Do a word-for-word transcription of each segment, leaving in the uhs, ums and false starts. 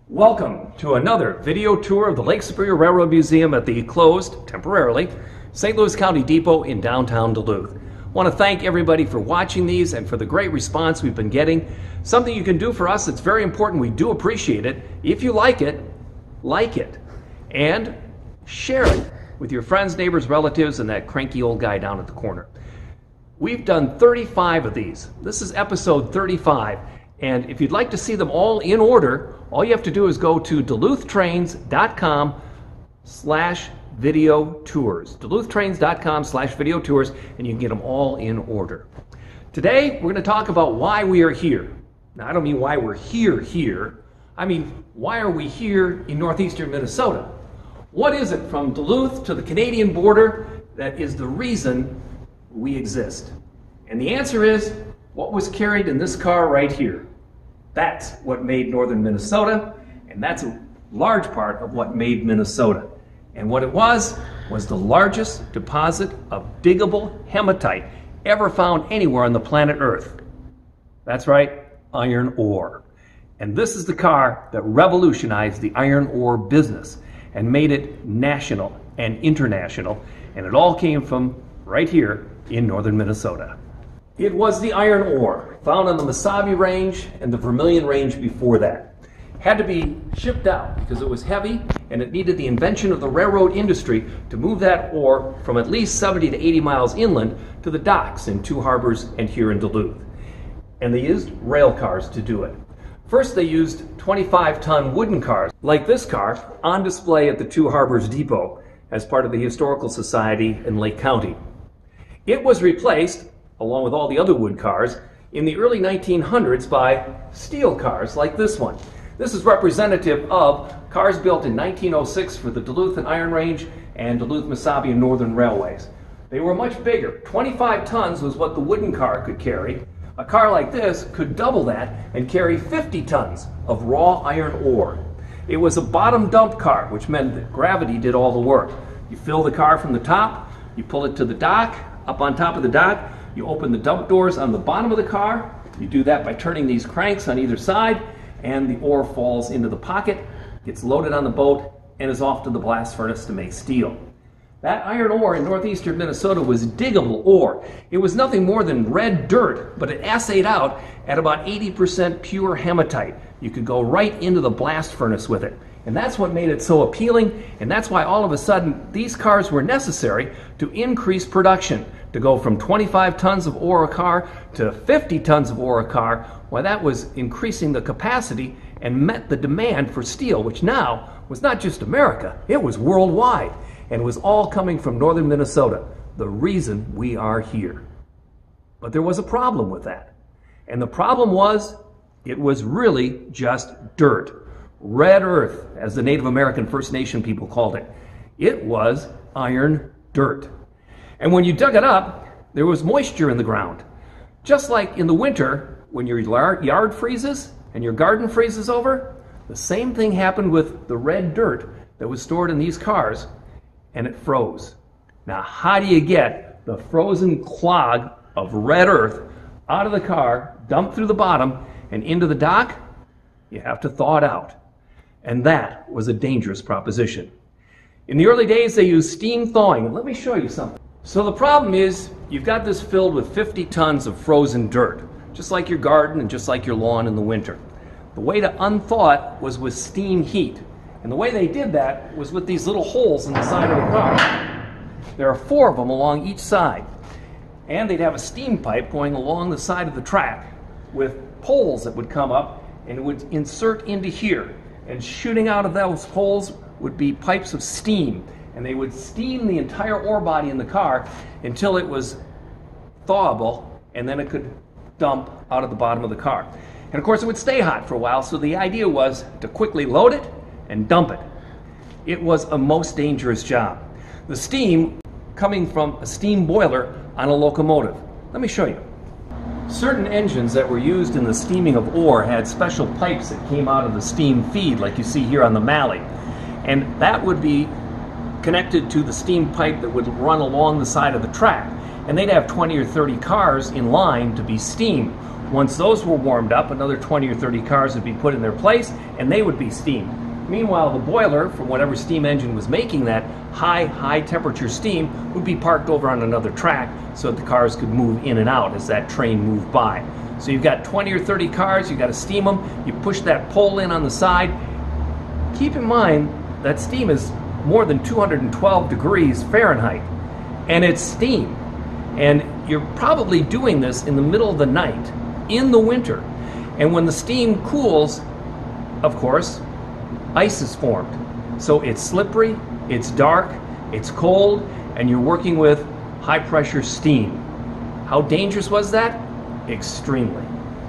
Welcome to another video tour of the Lake Superior Railroad Museum at the closed, temporarily, Saint Louis County Depot in downtown Duluth. I want to thank everybody for watching these and for the great response we've been getting. Something you can do for us that's very important, we do appreciate it. If you like it, like it. And share it with your friends, neighbors, relatives, and that cranky old guy down at the corner. We've done thirty-five of these. This is episode thirty-five. And if you'd like to see them all in order, all you have to do is go to duluthtrains.com slash video tours. duluthtrains.com slash video tours, and you can get them all in order. Today, we're going to talk about why we are here. Now, I don't mean why we're here here. I mean, why are we here in northeastern Minnesota? What is it from Duluth to the Canadian border that is the reason we exist? And the answer is what was carried in this car right here. That's what made northern Minnesota, and that's a large part of what made Minnesota. And what it was, was the largest deposit of diggable hematite ever found anywhere on the planet Earth. That's right, iron ore. And this is the car that revolutionized the iron ore business and made it national and international, and it all came from right here in northern Minnesota. It was the iron ore found on the Mesabi Range and the Vermilion Range before that. Had to be shipped out because it was heavy and it needed the invention of the railroad industry to move that ore from at least seventy to eighty miles inland to the docks in Two Harbors and here in Duluth. And they used rail cars to do it. First they used twenty-five ton wooden cars, like this car, on display at the Two Harbors Depot as part of the Historical Society in Lake County. It was replaced, along with all the other wood cars, in the early nineteen hundreds by steel cars like this one. This is representative of cars built in nineteen oh six for the Duluth and Iron Range and Duluth, Mesabi and Northern Railways. They were much bigger. twenty-five tons was what the wooden car could carry. A car like this could double that and carry fifty tons of raw iron ore. It was a bottom dump car, which meant that gravity did all the work. You fill the car from the top, you pull it to the dock, up on top of the dock, you open the dump doors on the bottom of the car. You do that by turning these cranks on either side, and the ore falls into the pocket, gets loaded on the boat, and is off to the blast furnace to make steel. That iron ore in northeastern Minnesota was diggable ore. It was nothing more than red dirt, but it assayed out at about eighty percent pure hematite. You could go right into the blast furnace with it. And that's what made it so appealing, and that's why all of a sudden these cars were necessary to increase production. To go from twenty-five tons of ore a car to fifty tons of ore a car, well, that was increasing the capacity and met the demand for steel, which now was not just America, it was worldwide, and was all coming from northern Minnesota, the reason we are here. But there was a problem with that, and the problem was it was really just dirt. Red earth, as the Native American First Nation people called it. It was iron dirt. And when you dug it up, there was moisture in the ground. Just like in the winter, when your yard freezes and your garden freezes over, the same thing happened with the red dirt that was stored in these cars, and it froze. Now, how do you get the frozen clog of red earth out of the car, dumped through the bottom, and into the dock? You have to thaw it out. And that was a dangerous proposition. In the early days, they used steam thawing. Let me show you something. So the problem is, you've got this filled with fifty tons of frozen dirt, just like your garden and just like your lawn in the winter. The way to unthaw it was with steam heat. And the way they did that was with these little holes in the side of the car. There are four of them along each side. And they'd have a steam pipe going along the side of the track with poles that would come up and it would insert into here. And shooting out of those holes would be pipes of steam. And they would steam the entire ore body in the car until it was thawable, and then it could dump out of the bottom of the car. And of course it would stay hot for a while, so the idea was to quickly load it and dump it. It was a most dangerous job. The steam coming from a steam boiler on a locomotive. Let me show you. Certain engines that were used in the steaming of ore had special pipes that came out of the steam feed, like you see here on the Malley. And that would be connected to the steam pipe that would run along the side of the track. And they'd have twenty or thirty cars in line to be steamed. Once those were warmed up, another twenty or thirty cars would be put in their place, and they would be steamed. Meanwhile, the boiler from whatever steam engine was making that high, high temperature steam would be parked over on another track so that the cars could move in and out as that train moved by. So you've got twenty or thirty cars, you've got to steam them, you push that pole in on the side. Keep in mind that steam is more than two hundred twelve degrees Fahrenheit, and it's steam. And you're probably doing this in the middle of the night, in the winter. And when the steam cools, of course, ice is formed. So it's slippery, it's dark, it's cold, and you're working with high pressure steam. How dangerous was that? Extremely.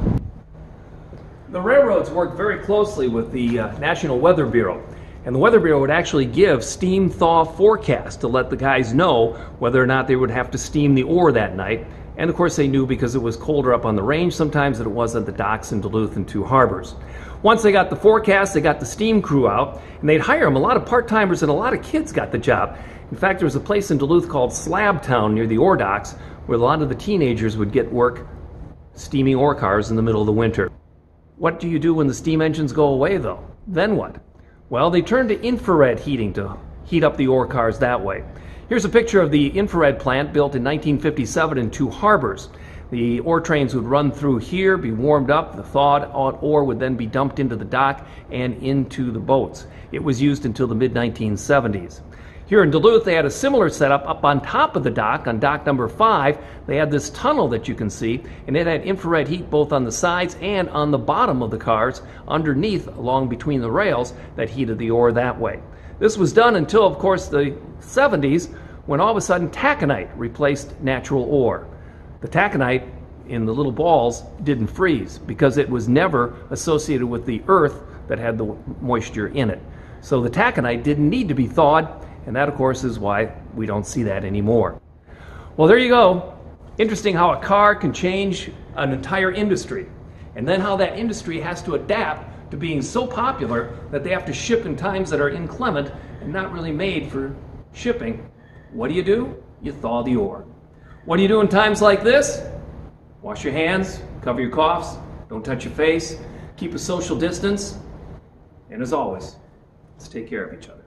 The railroads worked very closely with the uh, National Weather Bureau. And the Weather Bureau would actually give steam thaw forecasts to let the guys know whether or not they would have to steam the ore that night. And of course they knew, because it was colder up on the range sometimes than it was at the docks in Duluth and Two Harbors. Once they got the forecast, they got the steam crew out, and they'd hire them. A lot of part-timers and a lot of kids got the job. In fact, there was a place in Duluth called Slab Town near the ore docks where a lot of the teenagers would get work steaming ore cars in the middle of the winter. What do you do when the steam engines go away, though? Then what? Well, they turned to infrared heating to heat up the ore cars that way. Here's a picture of the infrared plant built in nineteen fifty-seven in Two Harbors. The ore trains would run through here, be warmed up, the thawed ore would then be dumped into the dock and into the boats. It was used until the mid nineteen seventies. Here in Duluth, they had a similar setup up on top of the dock, on dock number five. They had this tunnel that you can see, and it had infrared heat both on the sides and on the bottom of the cars, underneath, along between the rails, that heated the ore that way. This was done until, of course, the seventies, when all of a sudden taconite replaced natural ore. The taconite in the little balls didn't freeze because it was never associated with the earth that had the moisture in it. So the taconite didn't need to be thawed, and that, of course, is why we don't see that anymore. Well, there you go. Interesting how a car can change an entire industry, and then how that industry has to adapt to being so popular that they have to ship in times that are inclement and not really made for shipping. What do you do? You thaw the ore. What do you do in times like this? Wash your hands, cover your coughs, don't touch your face, keep a social distance, and as always, let's take care of each other.